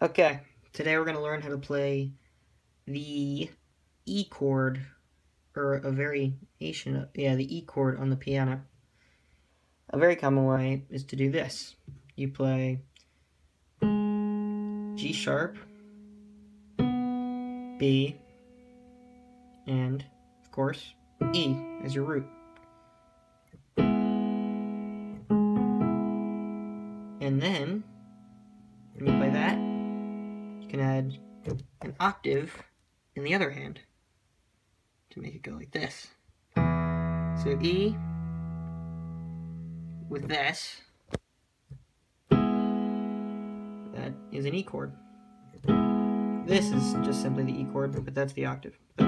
Okay, today we're going to learn how to play the E chord, or a variation of, the E chord on the piano. A very common way is to do this. You play G sharp, B, and, of course, E as your root. And then, when you play that, you can add an octave in the other hand to make it go like this. So E with this, that is an E chord. This is just simply the E chord, but that's the octave.